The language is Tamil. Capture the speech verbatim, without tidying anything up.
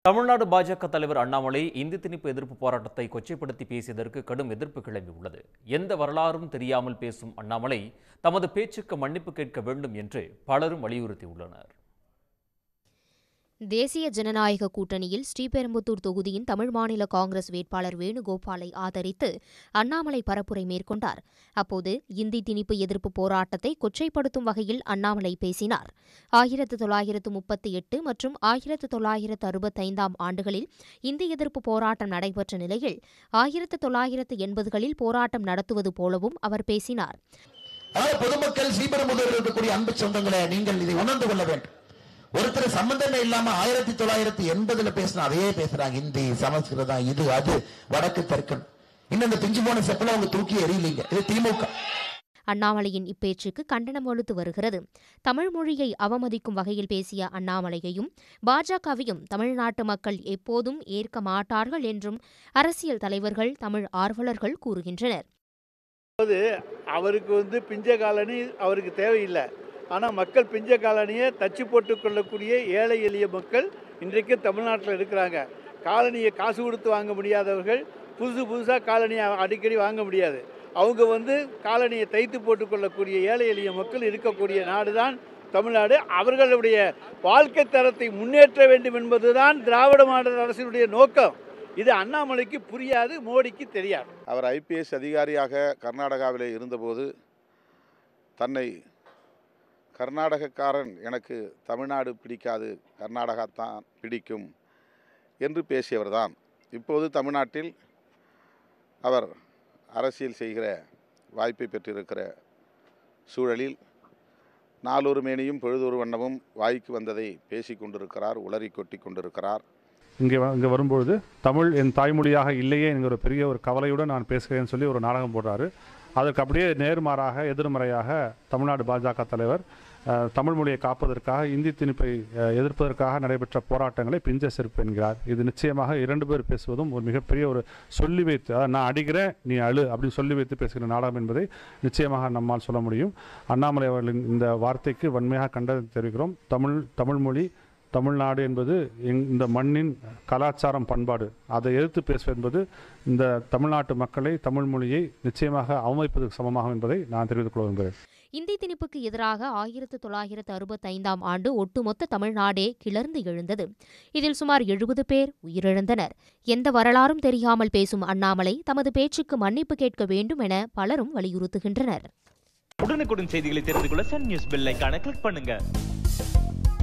தமிழ்நாடு பாஜக தலைவர் அண்ணாமலை இந்தி திணிப்பு எதிர்ப்பு போராட்டத்தை கொச்சைப்படுத்தி பேசியதற்கு கடும் எதிர்ப்பு கிளம்பியுள்ளது. எந்த வரலாறும் தெரியாமல் பேசும் அண்ணாமலை தமது பேச்சுக்கு மன்னிப்பு கேட்க வேண்டும் என்று பலரும் வலியுறுத்தியுள்ளனர். தேசிய ஜனநாயக கூட்டணியில் ஸ்ரீபெரும்புதூர் தொகுதியின் தமிழ் மாநில காங்கிரஸ் வேட்பாளர் வேணுகோபாலை ஆதரித்து அண்ணாமலை பரப்புரை மேற்கொண்டார். அப்போது இந்தி திணிப்பு எதிர்ப்பு போராட்டத்தை கொச்சைப்படுத்தும் வகையில் அண்ணாமலை பேசினார். ஆயிரத்து தொள்ளாயிரத்து முப்பத்தி எட்டு மற்றும் ஆயிரத்து தொள்ளாயிரத்து அறுபத்தைந்தாம் ஆண்டுகளில் இந்தி எதிர்ப்பு போராட்டம் நடைபெற்ற நிலையில் ஆயிரத்து தொள்ளாயிரத்து எண்பதுகளில் போராட்டம் நடத்துவது போலவும் அவர் பேசினார். பொதுமக்கள் ஸ்ரீபெரும்புதூரில் இருக்கக்கூடிய அன்பு சொந்தங்களை நீங்கள் இதை உணர்ந்து கொள்ள வேண்டும். ஒருத்தர் சம்பந்தமே இல்லாம ஆயிரத்தி தொள்ளாயிரத்தி எண்பதுல பேசின அதையே பேசுறாங்க. இந்தி, சமஸ்கிருதம், இது அது, வடக்கு தெற்கு. இன்னும் இந்த பிஞ்சு போன செப்பல அவங்க தூக்கி எறியலீங்க. இது திமுக. அண்ணாமலையின் இப்பேச்சுக்கு கண்டனம் வலுத்து வருகிறது. தமிழ் மொழியை அவமதிக்கும் வகையில் பேசிய அண்ணாமலையையும் பாஜகவையும் தமிழ்நாட்டு மக்கள் எப்போதும் ஏற்க மாட்டார்கள் என்றும் அரசியல் தலைவர்கள், தமிழ் ஆர்வலர்கள் கூறுகின்றனர். அவருக்கு வந்து பிஞ்ச காலனி அவருக்கு தேவையில்லை. ஆனால் மக்கள் பிஞ்ச காலனியை தச்சு போட்டு கொள்ளக்கூடிய ஏழை எளிய மக்கள் இன்றைக்கு தமிழ்நாட்டில் இருக்கிறாங்க. காலனியை காசு கொடுத்து வாங்க முடியாதவர்கள் புதுசு புதுசாக காலனியை அடிக்கடி வாங்க முடியாது. அவங்க வந்து காலனியை தைத்து போட்டு கொள்ளக்கூடிய ஏழை எளிய மக்கள் இருக்கக்கூடிய நாடு தான் தமிழ்நாடு. அவர்களுடைய வாழ்க்கை தரத்தை முன்னேற்ற வேண்டும் என்பதுதான் திராவிட மாடல் அரசினுடைய நோக்கம். இது அண்ணாமலைக்கு புரியாது, மோடிக்கு தெரியாது. அவர் ஐபிஎஸ் அதிகாரியாக கர்நாடகாவில் இருந்தபோது தன்னை கர்நாடகக்காரன், எனக்கு தமிழ்நாடு பிடிக்காது, கர்நாடகா தான் பிடிக்கும் என்று பேசியவர்தான். இப்போது தமிழ்நாட்டில் அவர் அரசியல் செய்கிற வாய்ப்பை பெற்றிருக்கிற சூழலில் நாளொரு மேனியும் பொழுதொரு வண்ணமும் வாய்க்கு வந்ததை பேசி கொண்டிருக்கிறார், உளறி கொட்டி கொண்டிருக்கிறார். இங்கே இங்கே வரும்பொழுது தமிழ் என் தாய்மொழியாக இல்லையே என்கிற பெரிய ஒரு கவலையுடன் நான் பேசுகிறேன்னு சொல்லி ஒரு நாடகம் போடுறாரு. அதற்கு அப்படியே நேர்மாறாக எதிர்மறையாக தமிழ்நாடு பாஜக தலைவர் தமிழ் மொழியை காப்பதற்காக இந்தி திணிப்பை எதிர்ப்பதற்காக நடைபெற்ற போராட்டங்களை பிஞ்ச செருப்பு என்கிறார். இது நிச்சயமாக இரண்டு பேர் பேசுவதும் ஒரு மிகப்பெரிய ஒரு சொல்லி வைத்து, நான் அடிக்கிறேன் நீ அழு அப்படின்னு சொல்லி வைத்து பேசுகிற நாடகம் என்பதை நிச்சயமாக நம்மால் சொல்ல முடியும். அண்ணாமலை அவர்களின் இந்த வார்த்தைக்கு வன்மையாக கண்டனம் தெரிவிக்கிறோம். தமிழ் தமிழ் மொழி தமிழ்நாடு என்பது இந்த மண்ணின் கலாச்சாரம், பண்பாடு. அதை எதிர்த்து பேசுவது என்பது இந்த தமிழ்நாட்டு மக்களை, தமிழ் மொழியை நிச்சயமாக அவமதிப்பதற்கு சமமாகும் என்பதை நான் தெரிவித்துக் கொள்ள விரும்புகிறேன். இந்தி திணிப்புக்கு எதிராக ஆயிரத்து தொள்ளாயிரத்து அறுபத்தைந்தாம் ஆண்டு ஒட்டுமொத்த தமிழ்நாடே கிளர்ந்து எழுந்தது. இதில் சுமார் எழுபது பேர் உயிரிழந்தனர். எந்த வரலாறும் தெரியாமல் பேசும் அண்ணாமலை தமது பேச்சுக்கு மன்னிப்பு கேட்க வேண்டும் என பலரும் வலியுறுத்துகின்றனர். உடனுக்குடன் செய்திகளை தெரிந்து கொள்ள சன் நியூஸ் பெல் ஐகானை கிளிக் பண்ணுங்க.